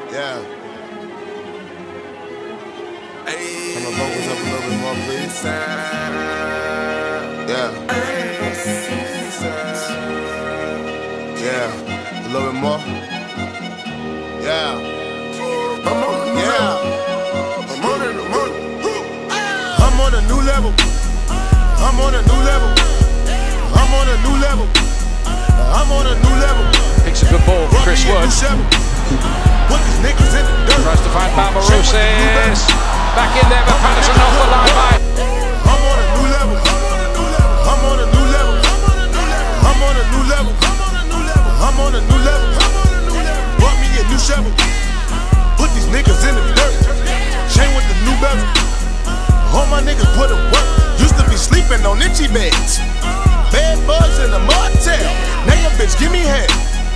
Yeah. Hey. Turn the vocals up a little bit more, please. Yeah. Yeah. A little bit more. Yeah. I'm on a new level. I'm on a new level. I'm on a new level. I'm on a new level. I'm on a new level. Picks a good ball for Chris Wood. Put these niggas in the dirt. Tries to find Barbarouses. Back in there, but Patterson off the line by. I'm on a new level. I'm on a new level. I'm on a new level. I'm on a new level. Brought me a new shovel. Put these niggas in the dirt. Chain with the new bezel. All my niggas put in work. Used to be sleeping on itchy beds. Bad bugs in a motel. Now your bitch give me head.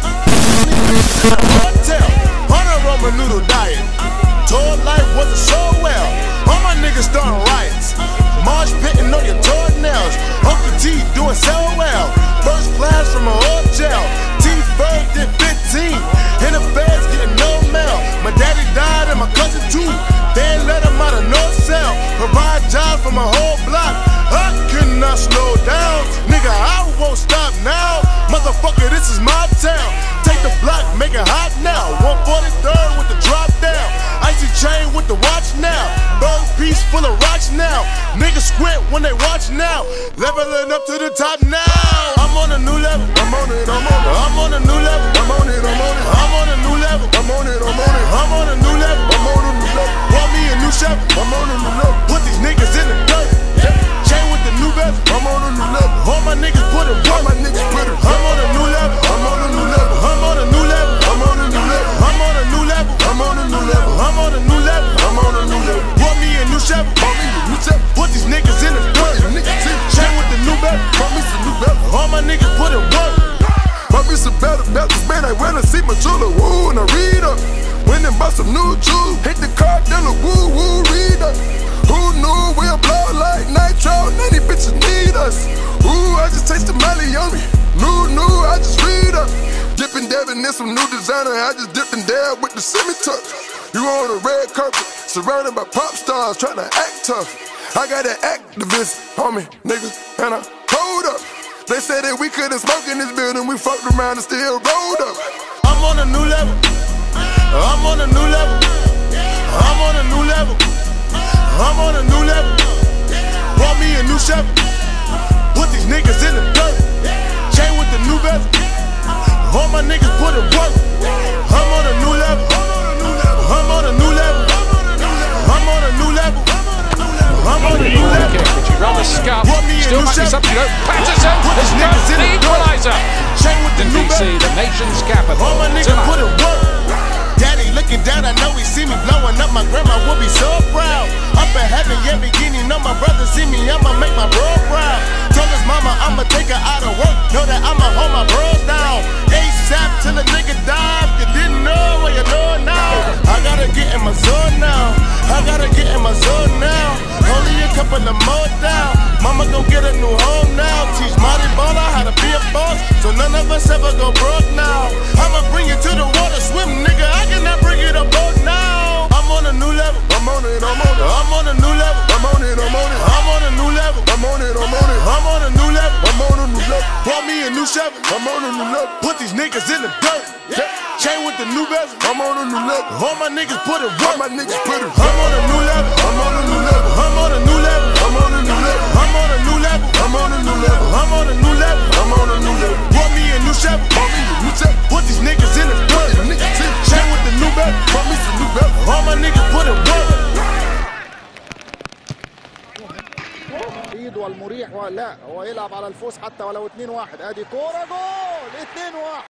Motel. On a Roman noodle diet. Told life wasn't so well. All my niggas starting riots. Marsh pitting on your toenails. Uncle T doing so well. First class from a hotel. T-Ferg did 15. In the feds getting no mail. My daddy died and my cousin too. They ain't let him out of no cell. Provide jobs for my whole block. I cannot slow down. Nigga, I won't stop now. Motherfucker, this is my town. Take the block, make it hot now. 143rd with the drop down. Icy chain with the watch now. Bird piece full of rocks now. Niggas squint when they watch now. Leveling up to the top now. I'm on a new level. I'm on it, I'm on it. I'm on a new level. I'm on it, I'm on it. I'm on a new level. I'm on it, I'm on it. I'm on a new level. I'm on a new level. Want me a new shovel. I'm on a new level. Put these niggas in the dirt. Chain with the new bezel. I'm on a new level. All my niggas put it work. My niggas put it. I'm on a new level. I'm on a new level. I'm on a new level. I'm on a new level. I'm on a new level. I'm on a new level. I'm on a new level. I'm on a new level. Want me a new shovel. Want me a new shovel. Put these niggas in the dirt. Chain with the new bezel. Want me some new bezel. All my niggas put it work. Want me some better belts, man. I wanna see my jeweler. Woo, and I read up. Went and bought some new jewels. Hit the car dealer. Woo, woo, read up. Who knew we'll blow like nitro? None these bitches need us. Ooh, I just taste the Molly on me. New, I just read up. Dippin' dabbing in some new designer. I just dipped and dab with the semi-tuck. You on a red carpet, surrounded by pop stars, tryna act tough. I got an activist on me, nigga, and I hold up. They said that we couldn't smoke in this building. We fucked around and still rolled up. I'm on a new level. I'm on a new level. I'm on a new level. I'm on a new level. Want me a new shovel. Put these niggas in the dirt. Chain with the new bezel. All my niggas put it work. I'm on a new level. I'm on a new level. I'm on a new level. I'm on a new level. Would you rather scuff? Still might be something to go. Patterson has got the equaliser. Chain with the new DC, the nation's capital. All my niggas put it work. Daddy looking down, I know he see me blowing up. My grandma will be so proud. Up in heaven, yeah, beginning. Know my brother see me, I'ma make my bro proud. Told his mama I'ma take her out of work. Know that I'ma hold my bros down. ASAP till a nigga die. If you didn't know, well you know it now. I gotta get in my zone now. I gotta get in my zone now. Only a couple of more down. Mama gon' get a new home now. Teach Marty Baller how to be a boss, so none of us ever go broke now. I'ma bring you to the water, swim, nigga. I cannot bring it a boat now. I'm on a new level. I'm on it, I'm on it. I'm on a new level. I'm on it, I'm on it. I'm on a new level. I'm on it, I'm on it. I'm on a new level. I'm on a new level. Want me a new shovel. I'm on a new level. Put these niggas in the dirt. Chain with the new bezel. I'm on a new level. All my niggas put it work. All my niggas put it. I'm on a new level. I'm on a new level. I'm on a new level. I'm on a new level. I'm on a new level. I'm on a new level. I'm on a new level. I'm on a new level. Want me a new shovel. Want me a new shovel. Put these niggas in the dirt. Chain with the new bezel. Want me some new bezel. All my niggas put it work. والمريح ولا هو يلعب على الفوز حتى ولو 2-1. ادي كوره جول 2-1.